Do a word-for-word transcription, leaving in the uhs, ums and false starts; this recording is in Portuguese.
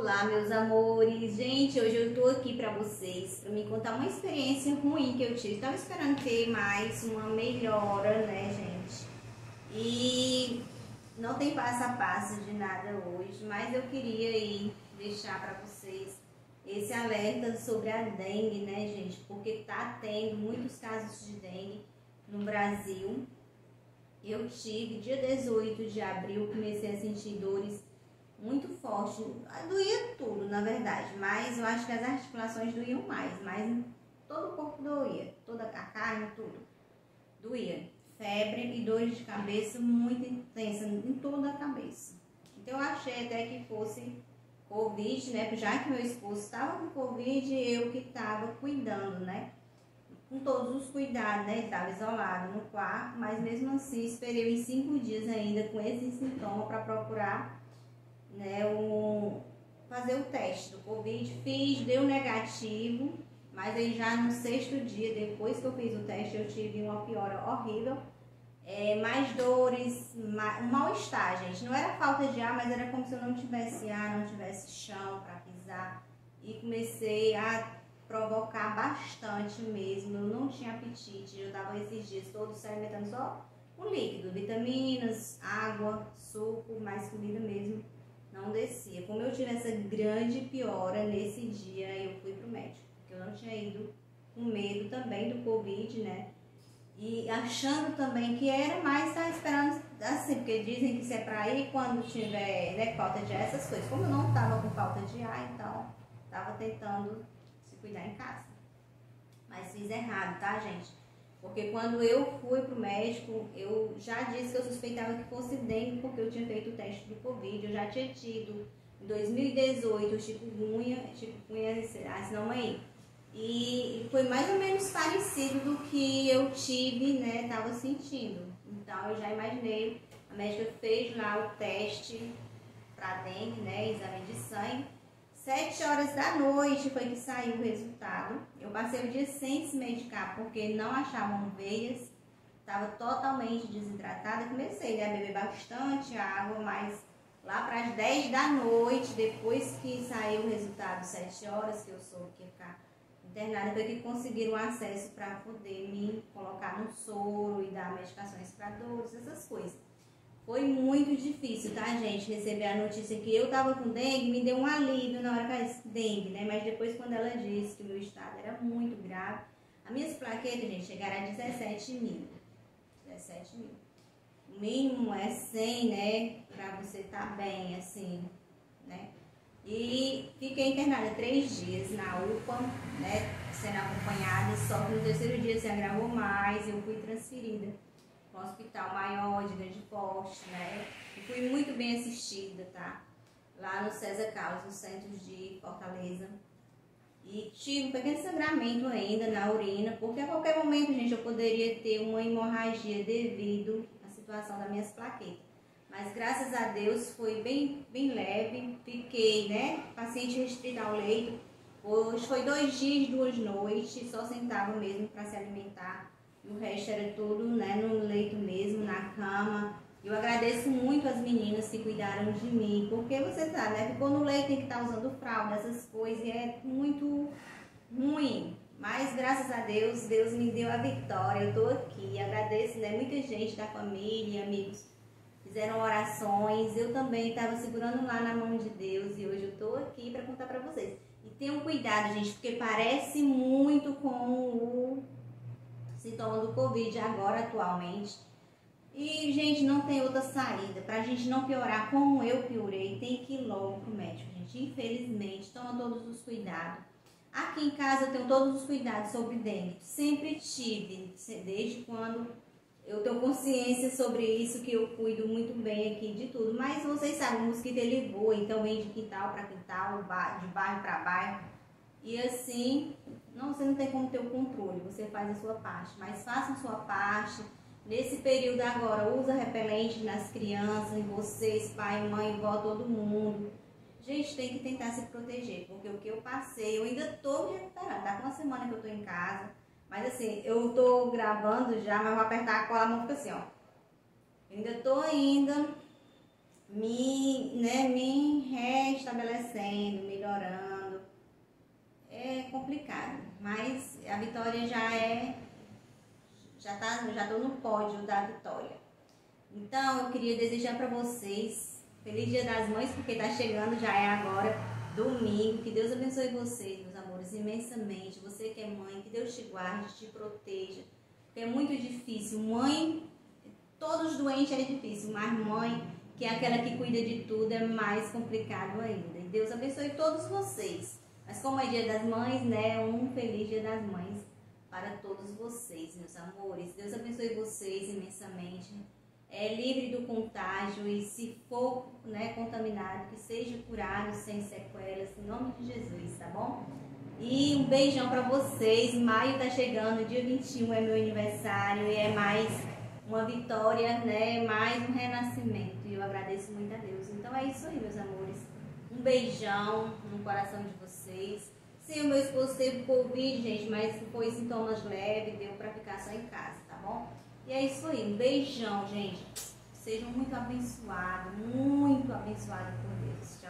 Olá, meus amores. Gente, hoje eu tô aqui pra vocês, pra me contar uma experiência ruim que eu tive. Tava esperando ter mais uma melhora, né, gente? E não tem passo a passo de nada hoje, mas eu queria aí deixar pra vocês esse alerta sobre a dengue, né, gente? Porque tá tendo muitos casos de dengue no Brasil. Eu tive, dia dezoito de abril, comecei a sentir dores muito forte, doía tudo na verdade, mas eu acho que as articulações doíam mais, mas todo o corpo doía, toda a carne, tudo doía, febre e dores de cabeça muito intensa em toda a cabeça. Então eu achei até que fosse Covid, né, já que meu esposo estava com Covid, eu que estava cuidando, né, com todos os cuidados, né, estava isolado no quarto, mas mesmo assim esperei uns cinco dias ainda com esse sintoma para procurar, né, um, fazer o teste do Covid. Fiz, deu negativo, mas aí já no sexto dia, depois que eu fiz o teste, eu tive uma piora horrível, é, mais dores, um mal-estar, gente. Não era falta de ar, mas era como se eu não tivesse ar, não tivesse chão para pisar, e comecei a provocar bastante mesmo. Eu não tinha apetite, eu estava esses dias todos se alimentando só com líquido, vitaminas, água, suco, mais comida mesmo não descia. Como eu tive essa grande piora nesse dia, eu fui pro médico, porque eu não tinha ido, com medo também do Covid, né? E achando também que era, mas tá esperando assim, porque dizem que se é pra ir quando tiver, né, falta de ar, essas coisas. Como eu não tava com falta de ar, então tava tentando se cuidar em casa. Mas fiz errado, tá, gente? Porque quando eu fui pro médico, eu já disse que eu suspeitava que fosse dengue, porque eu tinha feito o teste do Covid. Eu já tinha tido, em dois mil e dezoito, chikungunya, chikungunya, assim não, mãe. E foi mais ou menos parecido do que eu tive, né, tava sentindo. Então eu já imaginei, a médica fez lá o teste pra dengue, né, exame de sangue. Sete horas da noite foi que saiu o resultado. Eu passei o dia sem se medicar porque não achavam veias, estava totalmente desidratada. Comecei, né, a beber bastante água, mas lá para as dez da noite, depois que saiu o resultado, sete horas, que eu soube que ia ficar internada, foi que conseguiram acesso para poder me colocar no soro e dar medicações para dores, essas coisas. Foi muito difícil, tá, gente, receber a notícia que eu tava com dengue. Me deu um alívio na hora que ela disse dengue, né? Mas depois, quando ela disse que o meu estado era muito grave, as minhas plaquetas, gente, chegaram a dezessete mil. dezessete mil. O mínimo é cem, né? Pra você estar bem, assim, né? E fiquei internada três dias na U P A, né? Sendo acompanhada, só que no terceiro dia se agravou mais, eu fui transferida um hospital maior, de grande porte, né? E fui muito bem assistida, tá? Lá no César Carlos, no centro de Fortaleza. E tive um pequeno sangramento ainda na urina, porque a qualquer momento, gente, eu poderia ter uma hemorragia devido à situação das minhas plaquetas. Mas graças a Deus foi bem, bem leve. Fiquei, né, paciente restrita ao leito. Hoje foi dois dias, duas noites, só sentava mesmo para se alimentar. O resto era tudo, né, no leito mesmo, na cama. Eu agradeço muito as meninas que cuidaram de mim, porque você sabe, né, ficou no leito, tem que estar usando fralda, essas coisas, e é muito ruim. Mas graças a Deus, Deus me deu a vitória, eu tô aqui. Agradeço, né, muita gente da família, amigos, fizeram orações. Eu também estava segurando lá na mão de Deus e hoje eu tô aqui para contar para vocês. E tenham cuidado, gente, porque parece muito com o sintoma do Covid agora, atualmente. E, gente, não tem outra saída. Pra gente não piorar como eu piorei, tem que ir logo pro médico, gente. Infelizmente, toma todos os cuidados. Aqui em casa eu tenho todos os cuidados sobre dengue. Sempre tive, desde quando eu tenho consciência sobre isso, que eu cuido muito bem aqui de tudo. Mas vocês sabem, o mosquito ele voa, então vem de quintal para quintal, de bairro para bairro. E assim, não, você não tem como ter o controle, você faz a sua parte, mas faça a sua parte. Nesse período agora, usa repelente nas crianças, em vocês, pai, mãe, vó, todo mundo. Gente, tem que tentar se proteger, porque o que eu passei, eu ainda tô me recuperando. Tá com uma semana que eu tô em casa, mas assim, eu tô gravando já, mas vou apertar a cola, a mão fica assim, ó. Eu ainda tô ainda me, né, me restabelecendo, melhorando. É complicado, mas a vitória já é, já tá, já tô no pódio da vitória. Então eu queria desejar para vocês feliz Dia das Mães, porque tá chegando, já é agora, domingo. Que Deus abençoe vocês, meus amores, imensamente. Você que é mãe, que Deus te guarde, te proteja, porque é muito difícil. Mãe, todos doentes é difícil, mas mãe, que é aquela que cuida de tudo, é mais complicado ainda. E Deus abençoe todos vocês. Mas como é Dia das Mães, né, um feliz Dia das Mães para todos vocês, meus amores. Deus abençoe vocês imensamente. É livre do contágio e se for, né, contaminado, que seja curado sem sequelas, em nome de Jesus, tá bom? E um beijão para vocês. Maio tá chegando, dia vinte e um é meu aniversário e é mais uma vitória, né, mais um renascimento. E eu agradeço muito a Deus. Então é isso aí, meus amores. Um beijão no coração de vocês. Sim, o meu esposo teve Covid, gente, mas foi sintomas leves, deu para ficar só em casa, tá bom? E é isso aí, um beijão, gente. Sejam muito abençoados, muito abençoados por Deus.